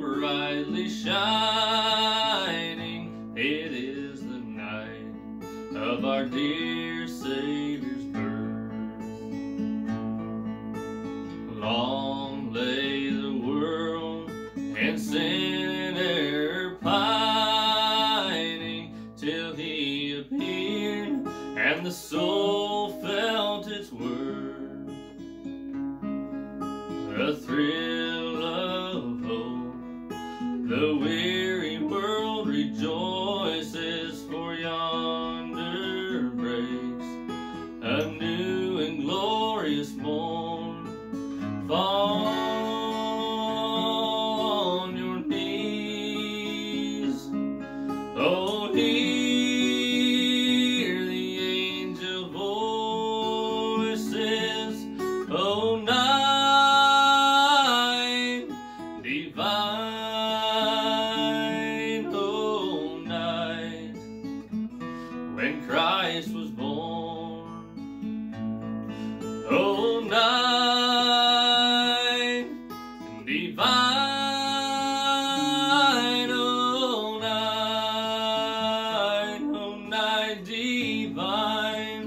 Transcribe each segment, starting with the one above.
brightly shining. It is the night of our dear Savior's birth. Long lay the world and sinner pining, till he appeared and the soul felt its worth. A thrill of hope, the weary world rejoices, for yonder breaks a new and glorious morn. Fall on your knees, oh, hear the angel voices, oh, night divine, oh, night when Christ was born, oh, night divine, oh, night divine.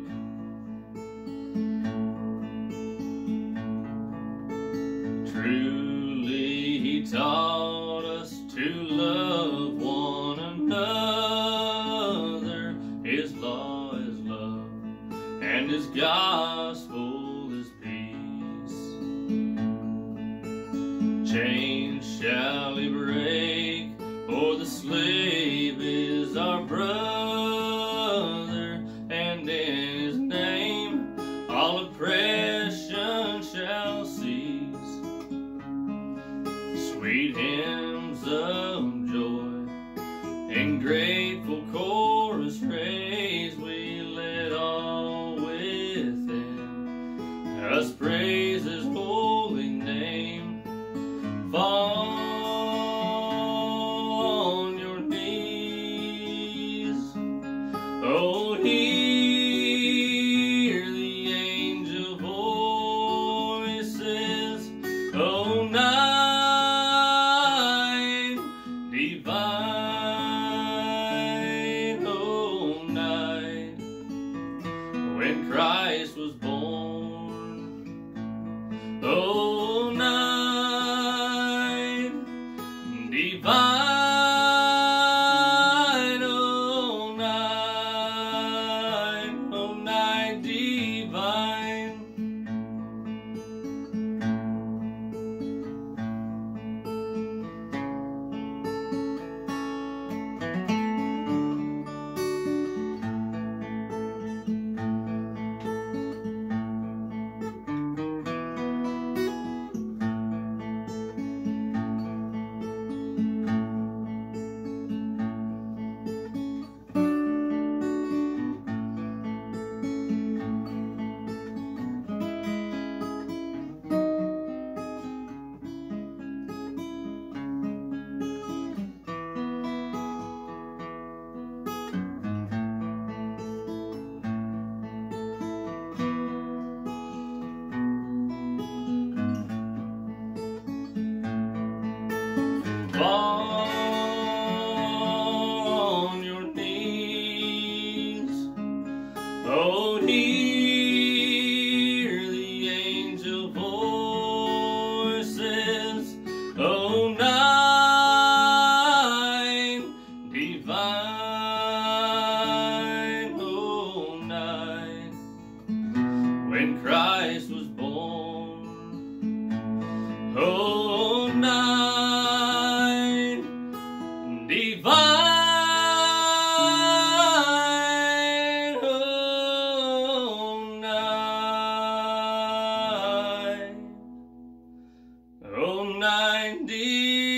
Truly he taught us to love one another. His law is love, and his gospel is peace. Chains shall he break, for the slave is our brother, and in his name all oppression shall cease. Sweet hymns of joy and grateful chorus praise, we let all within us praise his holy name. Fall on your knees, oh, hear the angel voices, oh, night divine, oh, night when Christ was born, oh, night divine, oh, night divine. Fall on your knees, oh, hear the angel voices, oh, night divine, oh, night when Christ was born, oh, night divine, oh, night divine.